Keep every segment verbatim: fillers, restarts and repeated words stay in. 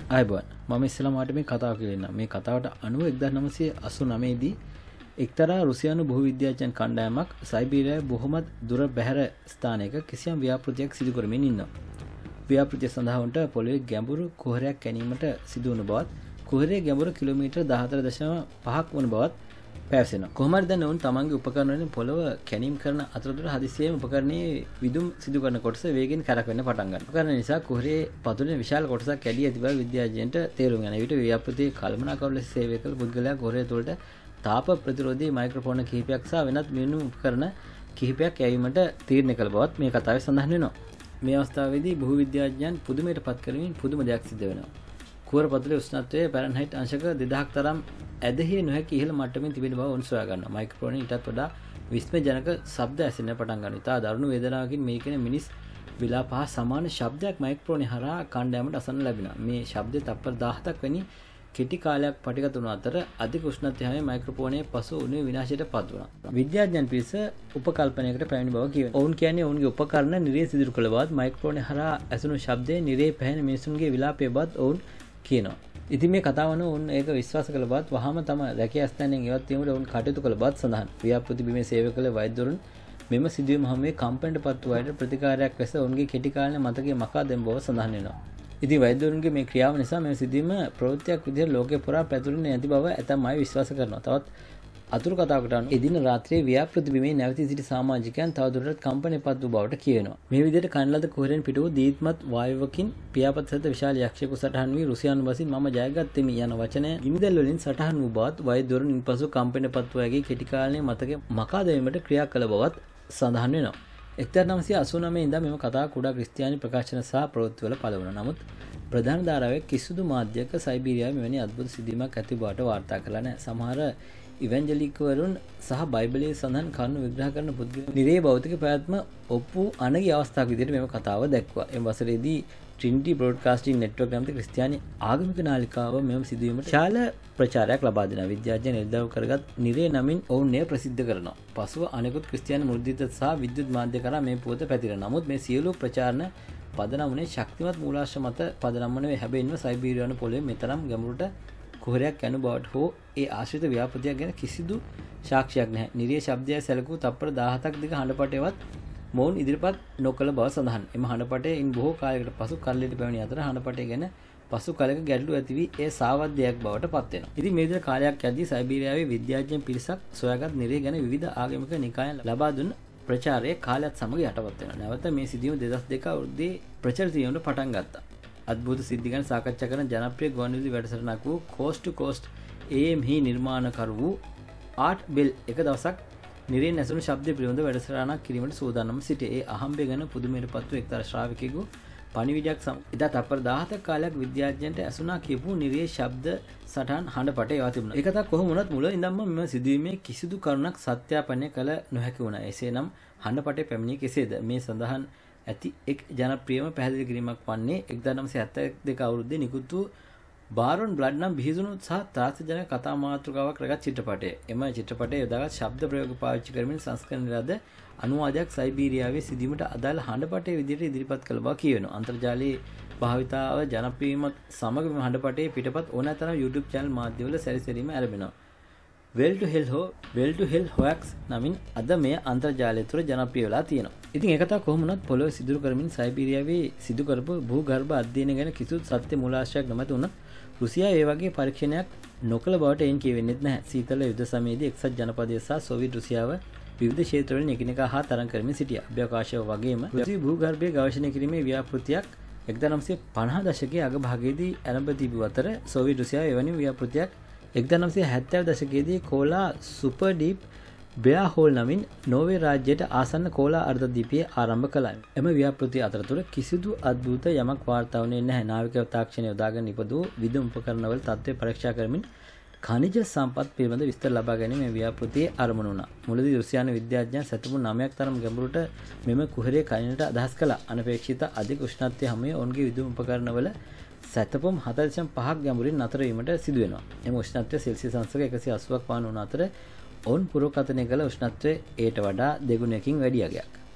ආයුබෝවන් මම ඉස්සෙල්ලාම වාට මේ කතාව කියලා මේ කතාවට අනුව එක්දාස් නවසිය අසූනවය දී එක්තරා රුසියානු භූවිද්‍යාඥයන් කණ්ඩායමක් සයිබීරියාවේ බොහොමත් දුර බැහැර ස්ථානයක කිසියම් ව්‍යාපෘතියක් සිදු කරමින් ඉන්නවා. ව්‍යාපෘතිය සඳහා උන්ට පොළොවේ ගැඹුරු කුහරයක් කැණීමට සිදු වුණු බවත් කුහරයේ ගැඹුර කිලෝමීටර් දහහතර දශම පහක් වන බවත් පැවසෙනවා. කොහොම හරි දැන් ඔවුන් තමන්ගේ උපකරණ වලින් පොළව කැණීම් කරන අතරතුර හදිසියෙම උපකරණයේ විදුම් සිදු කරන කොටස වේගෙන් කරකවෙන්න පටන් ගන්නවා. උපකරණ නිසා කුහරයේ පතුලේ විශාල කොටසක් කැඩී ඇති බව විද්‍යාඥයන්ට තේරුම් යන විට ව්‍යාපෘතියේ කළමනාකරු ලෙස සේවය කළ පුද්ගලයා කුහරය තුළට තාප ප්‍රතිරෝධී මයික්‍රොෆෝන කිහිපයක් සහ වෙනත් මිනුම් උපකරණ කිහිපයක් යැවීමට තීරණය කළ බවත් මේ කතාවේ සඳහන් වෙනවා. මේ අවස්ථාවේදී භූවිද්‍යාඥයන් පුදුමයට පත් කරමින් පුදුම දෙයක් සිද්ධ වෙනවා. කුහර පතුලේ උෂ්ණත්වය ෆැරන්හයිට් අංශක දෙදහක් තරම් ඇදහිය නොහැකි ඉහළ මට්ටමින් තිබෙන බව ඔවුන් සොයා ගන්නවා. මයික්‍රොෆෝනේ ඊටත් වඩා විස්මයජනක ශබ්ද ඇසෙන්න පටන් ගන්නවා. ඉතා දරුණු වේදනාවකින් මේ කියන මිනිස් විලාප හා සමාන ශබ්දයක් මයික්‍රොෆෝනේ හරහා කණ්ඩායමට අසන්න ලැබෙනවා. මේ ශබ්දය තප්පර දහහතක් වැනි කෙටි කාලයක් පටිගත වුණ අතර අධික උෂ්ණත්වය හැම මයික්‍රොෆෝනේ පසු උණුවේ විනාශයට පත් වුණා. විද්‍යාඥයන් පිරිස උපකල්පනයකට පැමිණි බව කියනවා. ඔවුන් කියන්නේ ඔවුන්ගේ උපකරණ නිරේ සිදුරු කළ බවත් මයික්‍රොෆෝනේ හරහා ඇසුණු ශබ්දය නිරේ පැහැෙන මිනිසුන්ගේ විලාපය බවත් ඔවුන් කියනවා. ඉතින් මේ කතාවන ඔවුන් ඒක විශ්වාස කළ බවත් වහාම තම රැකියා ස්ථානයෙන් ඉවත් වීමට ඔවුන් කටයුතු කළ බවත් සඳහන්. ව්‍යාපෘති බිමේ සේවය කළ වෛද්‍යවරුන් මෙම සිදුවීම හැම කම්පැනිට පත් වූ අයට ප්‍රතිකාරයක් ලෙස ඔවුන්ගේ කෙටි කාලීන මතකයේ මකා දැම බව සඳහන් වෙනවා. ඉතින් වෛද්‍යවරුන්ගේ මේ ක්‍රියාව නිසා මේ සිදුවීම ප්‍රවෘත්තියක් විදිහට ලෝකේ පුරා පැතුරුනේ නැති බව ඇතැම් අය විශ්වාස කරනවා. තවත් අතුරු කතාවකට අනුව එදින රාත්‍රියේ ව්‍යාපෘති බිමේ නැවතී සිටි සමාජිකයන් තවදුරටත් කම්පැනි පත් වූ බවට කියවෙනවා. මේ විදිහට කනලද කුහරෙන් පිට වූ දීප්තිමත් වායුවකින් පියාපත් සහිත විශාල යක්ෂයෙකු සටහන් වී රුසියානු බසින් මම ජයගත්තෙමි යන වචනය ගිනිදැල් වලින් සටහන් වූ බවත් වෛද්‍යවරුන් ඉන්පසු කම්පැනි පත් වූ අයගේ කෙටි කාලීන මතකයේ මකා දැමීමට ක්‍රියා කළ බවත් සඳහන් වෙනවා. එක්දාස් නවසිය අසූනවය ඉඳන් මෙම කතාව කුඩා ක්‍රිස්තියානි ප්‍රකාශන සහ ප්‍රවෘත්තිවල පළ වුණා. නමුත් ප්‍රධාන ධාරාවේ කිසිදු මාධ්‍යයක සයිබීරියාවේ මෙවැනි අద్భుත සිදුවීමක් ඇති බවට වාර්තා කළා නැහැ. සමහර ඉවැන්ජලිකවරුන් සහ බයිබලයේ සඳහන් කරුණු විග්‍රහ කරන පුද්ගලයන් නිරේ භෞතික පැවැත්ම ඔප්පු අනගි අවස්ථාවක් විදිහට මෙම කතාව දැක්වුවා. එම වසරේදී ට්‍රිනිටි බ්‍රෝඩ්කාස්ටිං නෙට්වර්ක් නැමැති ක්‍රිස්තියානි ආගමික නාලිකාව මෙම සිදුවීමට විශාල ප්‍රචාරයක් ලබා දෙනවා. විද්‍යාඥයන් නිර්දේශ කරගත් නිරේ නමින් ඔවුන් එය ප්‍රසිද්ධ කරනවා. පසුව අනෙකුත් ක්‍රිස්තියානි මුද්‍රිත සහ විද්‍යුත් මාධ්‍ය කරා මේ පුවත පැතිරෙනවා. නමුත් මේ සියලු ප්‍රචාරණ පදනම් වුණේ ශක්තිමත් මූලාශ්‍ර මත පදනම් වන වේ. හැබැයින්ම සයිබීරියානු පොළොවේ මෙතරම් ගැඹුරට කුහරයක් යනු බවට හෝ ඒ ආශ්‍රිත ව්‍යාපෘතියක් ගැන කිසිදු සාක්ෂියක් නැහැ. නිරේ ශබ්දය සැලකූ තප්පර දහහතක් දිග හඬපටයවත් මොවුන් ඉදිරිපත් නොකළ බව සඳහන්. එම හඬපටය ඉන් බොහෝ කාලයකට පසු කල්ලියට පැමිණි අතර හඬපටය ගැන පසු කලක ගැටලු ඇති වී ඒ සාවද්‍යයක් බවට පත් වෙනවා. ඉතින් මේ විදිහට කාලයක් යද්දී සයිබීරියාවේ විද්‍යාඥයන් පිරිසක් සොයාගත් නිරේ ගැන විවිධ ආගමික නිකායන් ලබා දුන් ප්‍රචාරයේ කාලයත් සමග යටපත් වෙනවා. නැවත මේ සිදුවීම දෙදහස් දෙක අවුරුද්දේ ප්‍රචලිත වීමට පටන් ගත්තා. අద్భుත සිද්ධි ගැන සාකච්ඡා කරන ජනප්‍රිය ගුවන්විදුලි වැඩසටහනක් වූ කෝස්ට් ටු කෝස්ට් ඒ එම් හි නිර්මාණකරු වූ ආර්ට් බෙල් එක දවසක් නිරේන් ඇසුණු ශබ්ද පිළිබඳ වැඩසටහනක් කිරීමට සූදානම් සිටියේ. ඒ අහම්බය ගැන පුදුමයට පත්ව එක්තරා ශ්‍රාවකයෙකු පණිවිඩයක් සම එදා තප්පර දහහතක කාලයක් විද්‍යාඥයන්ට ඇසුණා කියපු නිරේ ශබ්ද සටහන් හඬපටය ඒවා තිබුණා. ඒක තා කොහොම වුණත් මුල ඉඳන්ම මෙම සිදුවීමේ කිසිදු කරුණක් සත්‍යාපනය කළ නොහැකි වුණා. එසේනම් හඬපටේ පැමිණියේ කෙසේද? මේ සඳහන් ඇති එක් ජනප්‍රියම පැහැදිලි කිරීමක් වන්නේ එක්දාස් නවසිය හැත්තෑ දෙක අවුරුද්දේ නිකුත් වූ බාරොන් බ්ලඩ් නම් බිහිසුණු සහ ත්‍රාසජනක කතා මාතෘකාවක් රැගත් චිත්‍රපටය. එම චිත්‍රපටයේ යොදාගත් ශබ්ද ප්‍රයෝග පාවිච්චි කරමින් සංස්කරණ ලද අනුවාදයක් සයිබීරියාවේ සිදුවීමට අදාළ හඬපටේ විදිහට ඉදිරිපත් කළ බව කියවෙනවා. අන්තර්ජාලයේ භාවිතාව ජනප්‍රිය වීමත් සමග මෙම හඬපටේ පිටපත් ඕනෑ තරම් YouTube channel මාධ්‍යවල සැරිසැරීම ආරම්භ Well to Hell Ho Well to Hell Hoax නමින් අද මේ අන්තර්ජාලය තුළ ජනප්‍රිය වෙලා තියෙනවා. ඉතින් ඒක තමයි කොහොම වුණත් පොළොවේ සිදුරු කරමින් සයිබීරියාවේ සිදු කරපු භූගර්භ අධ්‍යයන ගැන කිසිදු සත්‍ය මූලාශ්‍රයක් නැමැති වුණත් රුසියාව ඒ වගේ පරීක්ෂණයක් නොකළ බවට එයින් කියවෙන්නේ නැහැ. සීතල යුද්ධ සමයේදී එක්සත් ජනපදයේ සහ සෝවියට් රුසියාව විවිධ ක්ෂේත්‍රවලින් එකිනෙකා හා තරඟ කරමින් සිටියා. අභ්‍යවකාශය වගේම පෘථිවි භූගර්භය ගවේෂණය කිරීමේ ව්‍යාපෘතියක් එක්දාස් නවසිය පනහ දශකයේ අග භාගයේදී ආරම්භ තිබූ අතර සෝවියට් රුසියාව එවැනි ව්‍යාපෘතියක් එක්දාස් නවසිය හැත්තෑ දශකයේදී Kola super deep bore hole නමින් නෝර්වේ රාජ්‍යයට ආසන්න කෝලා අර්ධද්වීපය ආරම්භ කළා. එම ව්‍යාපෘතිය අතරතුර කිසිදු අද්භූත යමක් වාර්තා වුණේ නැහැ. නාවික තාක්ෂණය යොදාගෙන ඉපදූ විදුම් උපකරණවල තත්ත්වය පරීක්ෂා කරමින් ඛනිජ සම්පත් පිළිබඳ විස්තර ලබා ගැනීම මේ ව්‍යාපෘතියේ අරමුණ වුණා. මුලදී රුසියානු විද්‍යාඥයන් සැතපුම් නවයක් තරම් ගැඹුරට මෙම කුහරයේ කනිනට අදහස් කළා. අනපේක්ෂිත අධික උෂ්ණත්වය හැමේ ඔවුන්ගේ විදුම් උපකරණවල සැතපුම් හතර දශම පහක් ගැඹුරින් නතර වීමට සිදු වෙනවා. එම උෂ්ණත්වය සෙල්සියස් අංශක එකසිය අසූවක් පමණ වන අතර ඔවුන් පුරෝකථනය කළ උෂ්ණත්වය ඊට වඩා දෙගුණයකින් වැඩි අගයක්.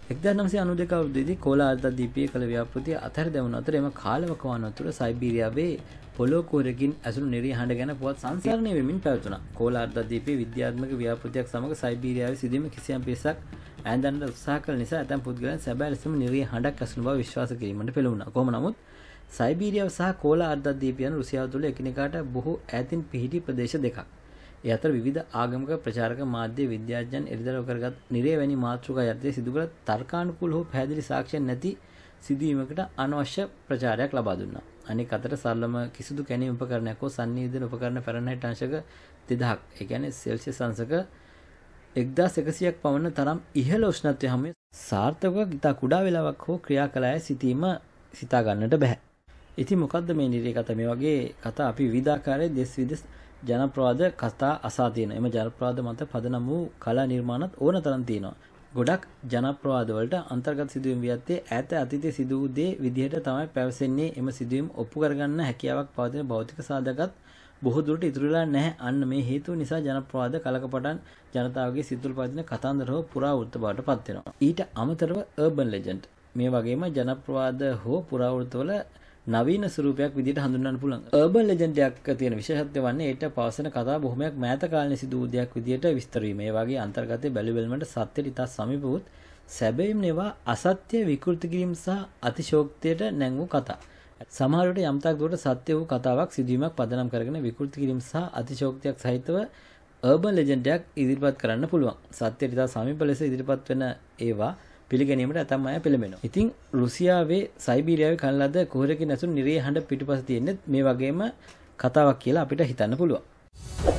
එක්දාස් නවසිය අනූ දෙක අවුරුද්දේදී කෝලා අර්ධද්වීපයේ කළ ව්‍යාපෘතිය අතහැර දැමුණු අතර එම කාලවකවානුව තුළ සයිබීරියාවේ පොලෝ කුවරකින් ඇසුරු නිරිය හඬ ගැන පුවත් සංසරණය වෙමින් පැවතුණා. කෝලා අර්ධද්වීපයේ විද්‍යාත්මක ව්‍යාපෘතියක් සමග සයිබීරියාවේ සිදුවීම කිසියම් පිරිසක් ඈඳන්නට උත්සාහ කළ නිසා ඇතැම් පුද්ගලයන් සැබෑ ලෙසම නිරිය හඬක් ඇසුණු බව විශ්වාස කිරීමට පෙළඹුණා. කොහොම නමුත් සයිබීරියාව සහ කෝලා අර්ධද්වීපය යන රුසියාව තුළ එකිනෙකාට බොහෝ ඈතින් පිහිටි ප්‍රදේශ දෙකක්. ඒ අතර විවිධ ආගමික ප්‍රචාරක මාධ්‍ය විද්‍යාඥයන් එළිදරව් කරගත් නිරය වැනි මාතෘකා යටතේ සිදු කළ තර්කානුකූල හෝ පැහැදිලි සාක්ෂියක් නැති සිදුවීමකට අනවශ්‍ය ප්‍රචාරයක් ලබා දුන්නා. අනෙක් අතට සරලම කිසිදු කැණීම් උපකරණයක් හෝ සංනිවේදන උපකරණ ෆැරන්හයිට් අංශක දෙදහසක් ඒ කියන්නේ සෙල්සියස් අංශක එක්දාස් එකසියක් පමණ තරම් ඉහළ උෂ්ණත්වය හැම සාර්ථකව ඉතා කුඩා වේලාවක් හෝ ක්‍රියා කළ අය සිටීම සිතා ගන්නට බෑ. ඉතින් මොකද්ද මේ නිරේ කතා? මේ වගේ කතා අපි විවිධාකාරයේ දෙස් විදෙස් ජනප්‍රවාද කතා අසා තියෙනවා. එම ජනප්‍රවාද මත පදනම් වූ කලා නිර්මාණත් ඕන තරම් තියෙනවා. ගොඩක් ජනප්‍රවාද වලට අන්තර්ගත සිදුවීම් වියත්තේ ඈත අතීතයේ සිදු වූ දේ විදිහට තමයි පැවසෙන්නේ. එම සිදුවීම් ඔප්පු කරගන්න හැකියාවක් පවතින භෞතික සාධකත් බොහෝ දුරට ඉතුරු වෙලා නැහැ. අන්න මේ හේතුව නිසා ජනප්‍රවාද කලකපටන් ජනතාවගේ සිත් තුළ පවතින කතාන්දර හෝ පුරාවෘත්ත බවට පත් වෙනවා. ඊට අමතරව අර්බන් ලෙජන්ඩ් මේ වගේම ජනප්‍රවාද හෝ පුරාවෘත්තවල නවීන ස්වරූපයක් විදිහට හඳුන්වන්න පුළුවන්. අර්බන් ලෙජන්ඩ් එකක තියෙන විශේෂත්වය වන්නේ ඒට පවසන කතා බොහොමයක් මෑත කාලේ සිදු වූ දෙයක් විදිහට විස්තර වීම. ඒ වගේ අන්තර්ගතයේ බැලු බැලමට සත්‍යයට ඉතා සමීප වූත් සැබවින්ම ඒවා අසත්‍ය විකෘති කිරීම සහ අතිශෝක්තියට නැං වූ කතා. සමහර විට යම්තාක් දුරට සත්‍ය වූ කතාවක් සිදුවීමක් පදනම් කරගෙන විකෘති කිරීම සහ අතිශෝක්තියක් සහිතව අර්බන් ලෙජන්ඩ් එකක් ඉදිරිපත් කරන්න පුළුවන්. සත්‍යයට ඉතා සමීප ලෙස ඉදිරිපත් වෙන ඒවා පිළිගැනීමට ඇතම් අය පෙළඹෙනවා. ඉතින් රුසියාවේ සයිබීරියාවේ කන ලද කුහරකින් ඇසුණු නිරේ හඬ පිටුපස තියෙන්නේ මේ වගේම කතාවක් කියලා අපිට හිතන්න පුළුවන්.